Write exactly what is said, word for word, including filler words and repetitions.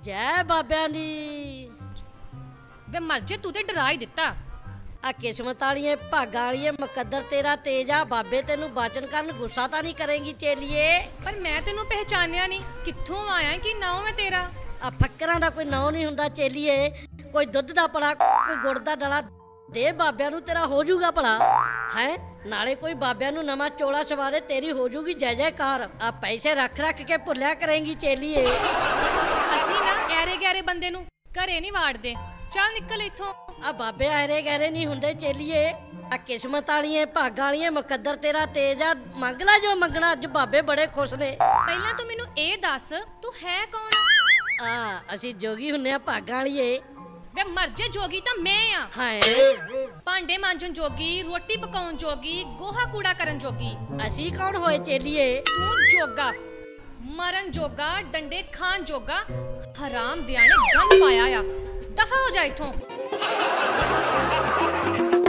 जय बाबियां दी। वे मर जे, तू ते डरा ही दिता। आ किस्मत वालिए भागा वालिए मुकद्दर तेरा तेज आ बाबे तेनू वाचन करन गुस्सा तां नहीं करेंगी चेलिए। पर मैं तेनू पहचानिया नहीं, कित्थों आया कि नाम है तेरा? आ फक्करां दा कोई नाम नहीं हुंदा चेलिए, कोई दुध दा पड़ा कोई गुड़ दा डला दे बाबियां नू तेरा हो जूगा भला है। नाले कोई बाबियां नू नवा चोला सवारे तेरी हो जूगी जय जयकार। आ पैसे रख रख के भुलिया करेंगी चेलिए। असी ना ऐरे गैरे बंदे नू घरे नहीं वाड़दे, चल निकल इथों। आ बाबे ऐरे गैरे नहीं हुंदे चेलिए, आ किस्मत वालिए भागा वालिए मुकद्दर तेरा तेज आ। मंग ला जो मंगना, अज बाबे बड़े खुश ने। पहला तू मैनू ए दस तू है कौन? आ असी जोगी हुन्ने आ भागा वालिए। वे मर जे, जोगी तां मैं आ। हां भांडे मांजन जोगी, रोटी पकाउन जोगी, गोहा कूड़ा करन जोगी। असी कौन होए चेलिए? तू जोगा, मरन जोगा, डंडे खान जोगा। हराम दिया ने गंद पाया आ। दफा हो जा इथों।